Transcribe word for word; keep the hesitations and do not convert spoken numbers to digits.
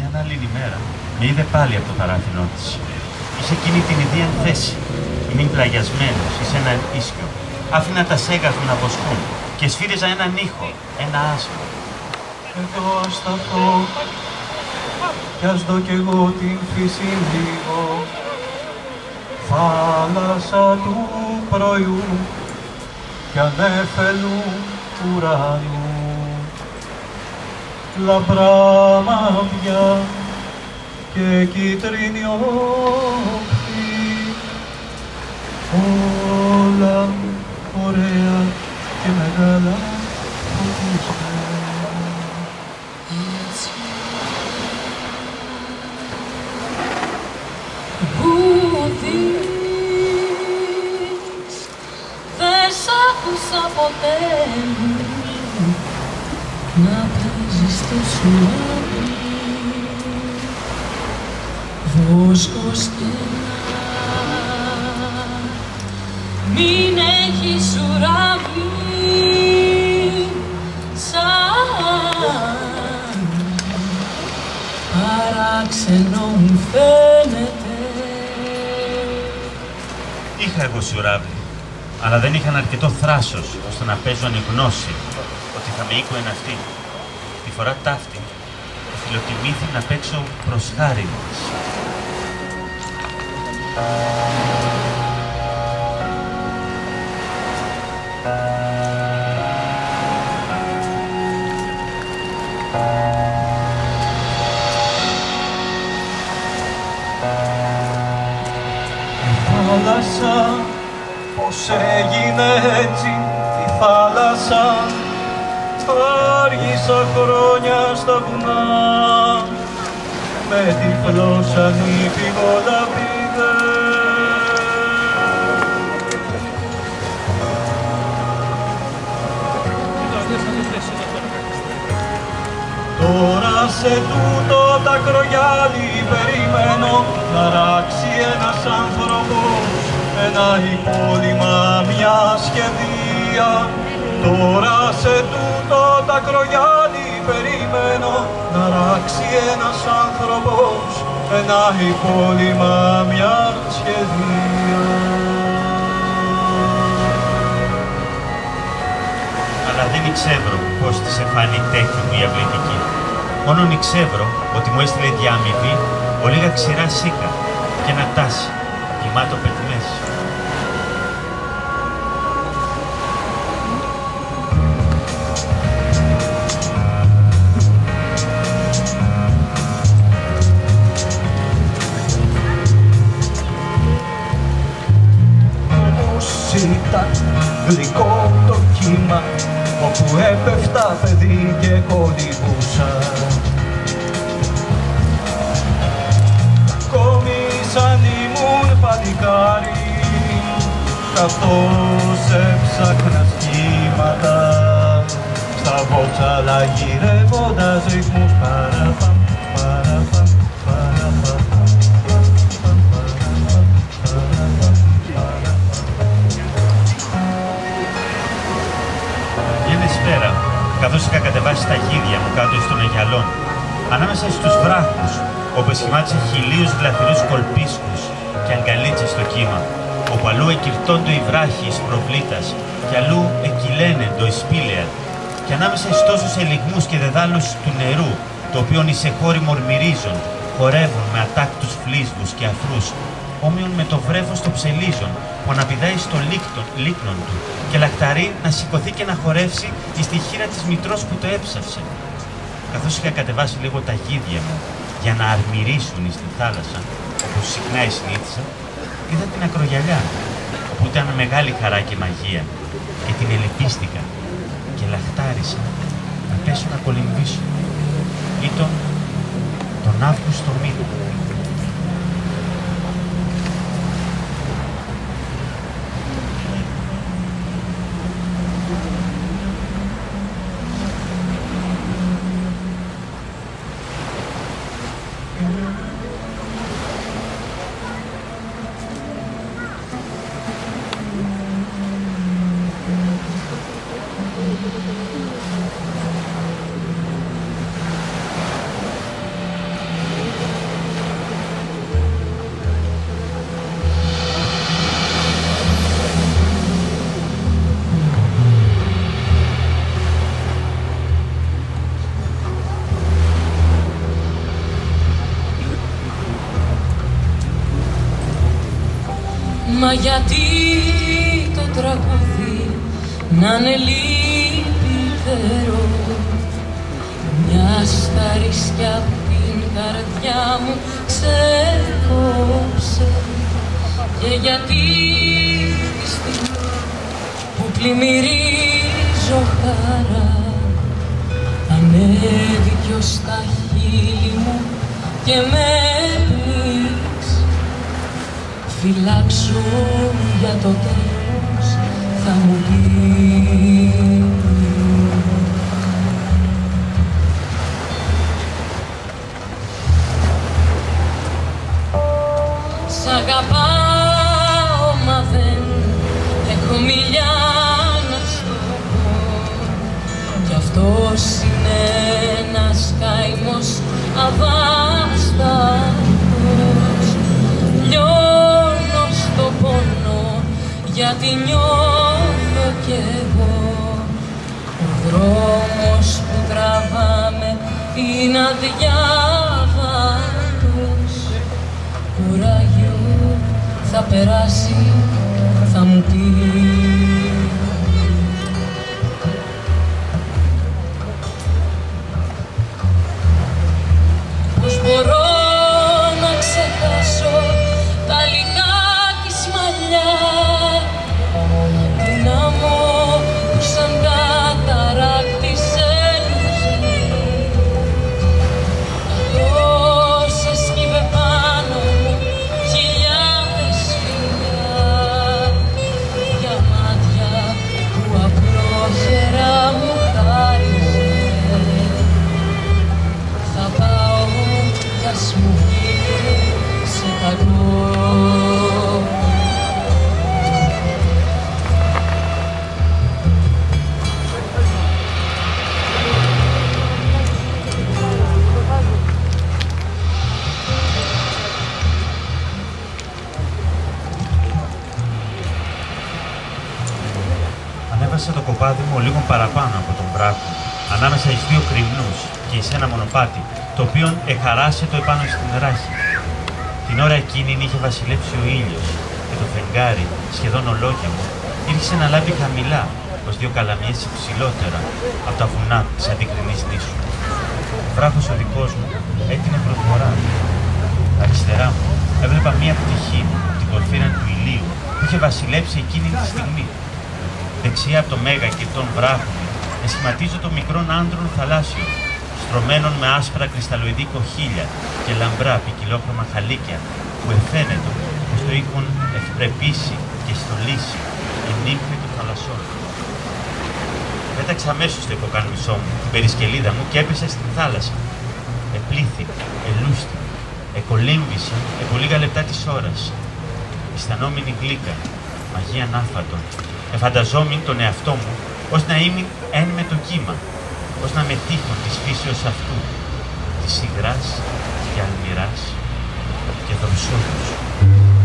Μια άλλη ημέρα με είδε πάλι από το παράθυρό της. Είχε εκείνη την ίδια θέση. Είναι πλαγιασμένος εις έναν ίσκιο. Άφηνα τα σέγγα του να βοσκούν και σφύριζα έναν ήχο, ένα άσπρο. Εδώ ας σταθώ κι ας δω κι εγώ την φύση λίγο. Θάλασσα του πρωιού κι ανέφελου ουρανού. Λαμπρά μάτια και κίτρινη όχθη, όλα ωραία και μεγάλα φωτισμένα. Πού δεις, δεν σ' άκουσα ποτέ να παίζεις στο σουάδι, βόσκος στενά, μην έχεις ουρανί σαν παράξενο μου φαίνεται. Είχα εγώ σιουράβι, αλλά δεν είχαν αρκετό θράσος ώστε να παίζουν η γνώση ότι θα με οίκουεν αυτή. Τη φορά ταύτη, φιλοτιμήθη να παίξω προς χάρη της. Θάλασσα, πως έγινε έτσι η θάλασσα, άργησα χρόνια στα βουνά, με τυφλός ανήπιγολαβίδες. Τώρα σε τούτο τα κρογιάλι περιμένω να ράξει ένας άνθρωπος ένα υπόλοιμα, μια σχεδία. Τώρα σε τούτο τα κρογιάλι περιμένω να ράξει ένας άνθρωπος ένα υπόλοιμα, μια σχεδία. Αλλά δεν ξέρω πώς της εφάνει τέχνη μου η αυλητική. Μόνον ξέρω ότι μου έστειλε διάμοιβη ολίγα ξηρά σίκα και ένα τάσι, γεμάτο πετμές. Όπως ήταν γλυκό το κύμα όπου έπεφτα παιδί και κολυμπούσα. Ακόμη σαν ήμουν παλικάρι, καθώς έψαχνα σχήματα στα βότσαλα γυρεύοντας ρυθμούς παραπαμ, παραπαμ, παραπαμ. Καθώς είχα κατεβάσει τα γίδια μου κάτω στον Αιγιαλόν, ανάμεσα στους βράχους, όπου σχημάτισε χιλίους γλαφυρούς κολπίσκους και αγκαλίτσες στο κύμα, όπου αλλού εκυρτώντο οι βράχοι εις προβλήτας και αλλού εκυλαίνεντο εις σπήλαια, και ανάμεσα εις τόσους ελιγμούς και δεδάλους του νερού, το οποίον εις εχώροι μορμυρίζουν, χορεύουν με ατάκτους φλίσβους και αφρούς, όμοιον με το βρέφος των ψελίζων που αναπηδάει στο λίκνον του και λακταρεί να σηκωθεί και να χορεύσει εις τη χείρα της μητρός που το έψαυσε. Καθώς είχα κατεβάσει λίγο τα γίδια μου για να αρμυρίσουν εις τη θάλασσα, όπως συχνά συνήθισα, είδα την ακρογιαλιά, όπου ήταν μεγάλη χαρά και μαγεία, και την ελπίστηκα και λαχτάρισα να πέσω να κολυμβήσω. Ήταν τον Αύγουστο μήνα. Μα γιατί το τραγούδι να είναι λυπητερό, μια σταρίσκια απ' την καρδιά μου ξεκόψε. Και γιατί τη στιγμή που πλημμυρίζω χαρά ανέβηκε ως τα χείλη μου και με πνίξε, φυλάξω για το τέλος θα μου πεις. Σ' αγαπάω μα δεν έχω μιλιά να σου πω, κι αυτός είναι ένας καημός αβάσταχτος. Λιώνω στο πόνο γιατί νιώθω κι εγώ, ο δρόμος που τραβάμε είναι αδιάβατος. Κουράγιο θα περάσει, θα μου πει. Πώς μπορώ να ξεχάσω τα λικά της μαλλιά, την άμμο που σαν καταράκτη έλουζε, καθώς έσκυβε πάνω μου χιλιάδες φιλιά, για μάτια που απλόχερα μου χάριζε. Θα πάω κι ας μου βγει σε κακό. Ανέβασα το κοπάδι μου λίγο παραπάνω από τον βράχο, ανάμεσα εις δύο κρυμνούς και εις ένα μονοπάτι, το οποίο εχαράσε το επάνω στην ράχη. Την ώρα εκείνη είχε βασιλέψει ο ήλιος και το φεγγάρι, σχεδόν ολόγεμο, ήρθε να λάβει χαμηλά, ως δύο καλαμιές υψηλότερα από τα βουνά της αντικρινής νήσου. Ο βράχος ο δικός μου έτεινε προσφορά. Αριστερά μου έβλεπα μία πτυχή, την κορφήνα του ηλίου, που είχε βασιλέψει εκείνη τη στιγμή. Δεξιά από το μέγα και τον βράχο εσχηματίζω το μικρόν άντρον θαλάσσιο, στρωμένον με άσπρα κρυσταλλοειδή κοχύλια και λαμπρά ποικιλόχρωμα χαλίκια, που εφαίνεται πως το είχαν ευπρεπήσει και στολίσει οι νύμφοι των θαλασσών. Πέταξα αμέσως στο υποκάνμισό μου την περισκελίδα μου και έπεσα στην θάλασσα. Επλήθη, ελούστη, εκολύμβησε επό λίγα λεπτά της ώρας, αισθανόμενη γλύκα, μαγεία ανάφατον, εφανταζόμην τον εαυτό μου ως να είμαι εν με το κύμα, ως να μετήχουν της φύσεως αυτού, της υγράς και αλμυράς και δροσότους.